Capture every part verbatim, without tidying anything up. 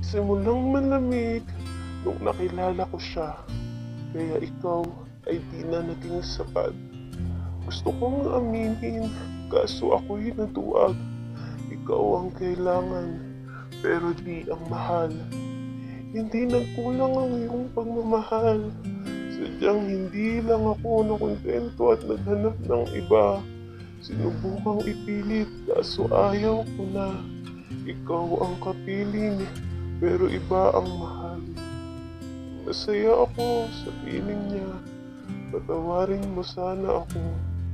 simulang malamig nung nakilala ko siya. Kaya ikaw ay di na naging sapat. Gusto kong aminin, kaso ako'y natuwag. Ikaw ang kailangan, pero di ang mahal. Hindi nagkulang ang iyong pagmamahal. Sadyang hindi lang ako nakontento at naghanap ng iba. Sinubukang ipilit, kaso ayaw ko na. Ikaw ang kapiling, pero iba ang mahal. Masaya ako sa piling niya. Patawarin mo sana ako.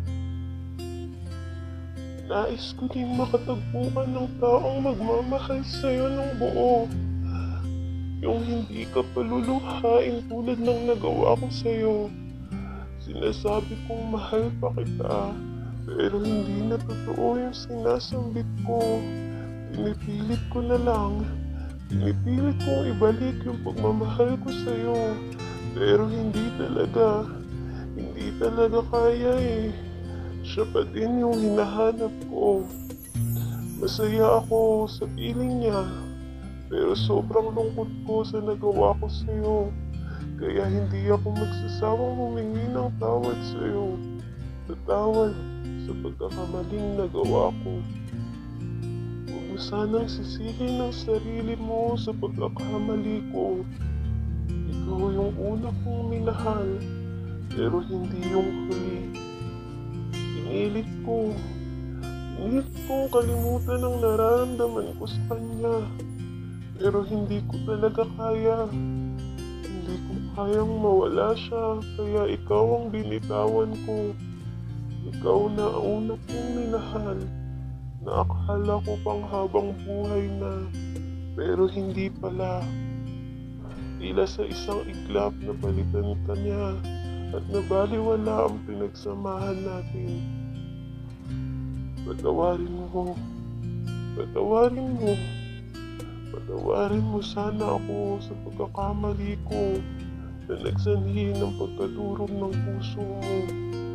Nais ko din makatagpuan ng taong magmamahal sa'yo ng buo. Yung hindi ka paluluhain tulad ng nagawa ko sa'yo. Sinasabi kong mahal pa kita, pero hindi na totoo yung sinasambit ko. Pinipilit ko na lang. Pinipilit kong ibalik yung pagmamahal ko sa'yo. Pero hindi talaga. Hindi talaga kaya eh. Siya pa din yung hinahanap ko. Masaya ako sa piling niya. Pero sobrang lungkot ko sa nagawa ko sa'yo. Kaya hindi ako magsasawang humingi ng tawad sa'yo. Tatawad sa pagkakamaling nagawa ko. Huwag mo sanang sisihin ang sarili mo sa pagkakamali ko. Ikaw yung una kong minahal, pero hindi yung huli. Pinilit ko. Pinilit kong kalimutan ang nararamdaman ko sa kanya. Pero hindi ko talaga kaya. Hindi ko kayang mawala siya, kaya ikaw ang binitawan ko. Ikaw na ang una kong minahal, na akala ko pang habang buhay na, pero hindi pala. Tila sa isang iglap na palitan ka niya, at nabaliwala ang pinagsamahan natin. Patawarin mo. Patawarin mo. Patawarin mo sana ako sa pagkakamali ko na nagsanhi ng pagkadurog ng puso mo.